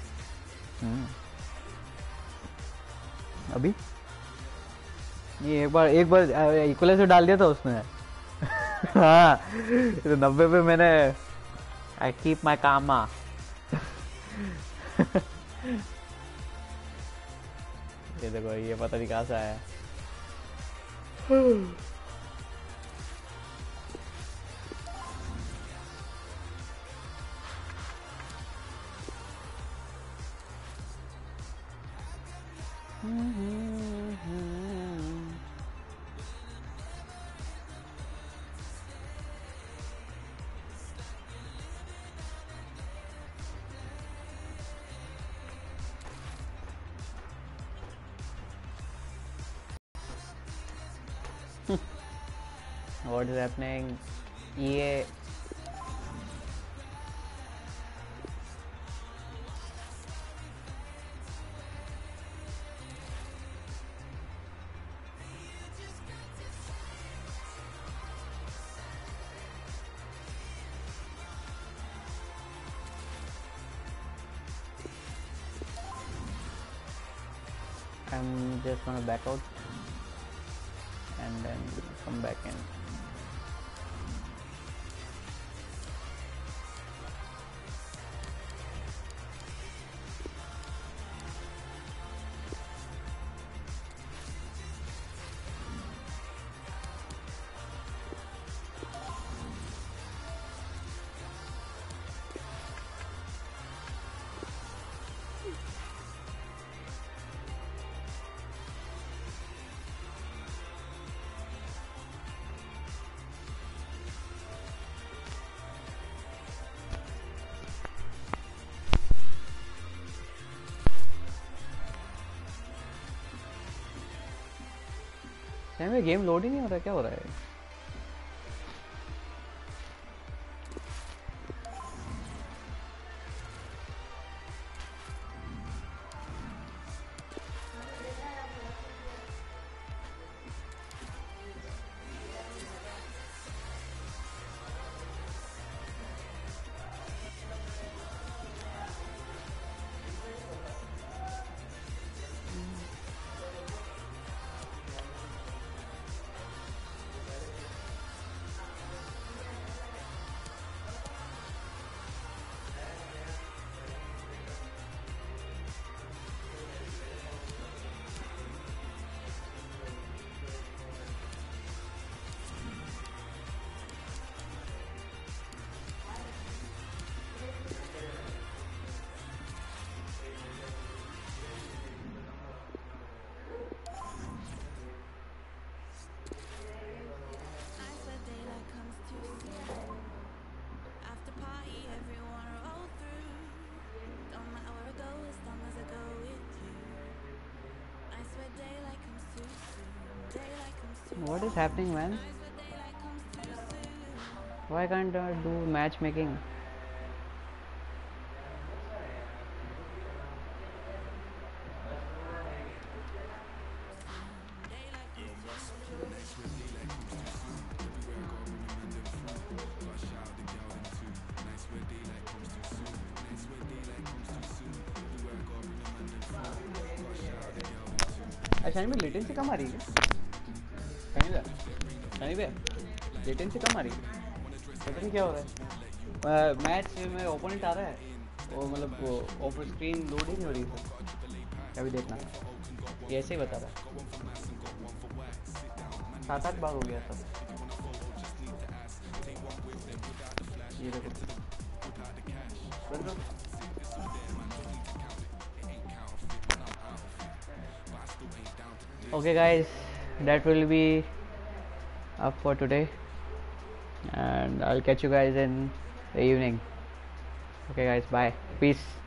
अभी ये एक बार एक बार इक्वलाइजर डाल दिया था उसने. हाँ, तो नब्बे पे मैंने आई कीप माई कामा. ये देखो, ये पता नहीं कहाँ से आया. What is happening? E A I'm just gonna back out and then come back in. में गेम लोड ही नहीं हो रहा, क्या हो रहा है? What is happening, man? Why can't I do matchmaking? शानी में लेटेंसी कम आ रही है शानी भैया शानी भैया लेटेंसी कम आ रही है पता नहीं क्या हो रहा है मैच में ओपोनेंट आ रहा है वो मतलब ओपन स्क्रीन लोड ही नहीं हो रही है अभी देखना ये ऐसे ही बता रहा है सात आठ बार हो गया सब ये देखो okay guys, that will be up for today and I'll catch you guys in the evening. Okay guys, bye, peace.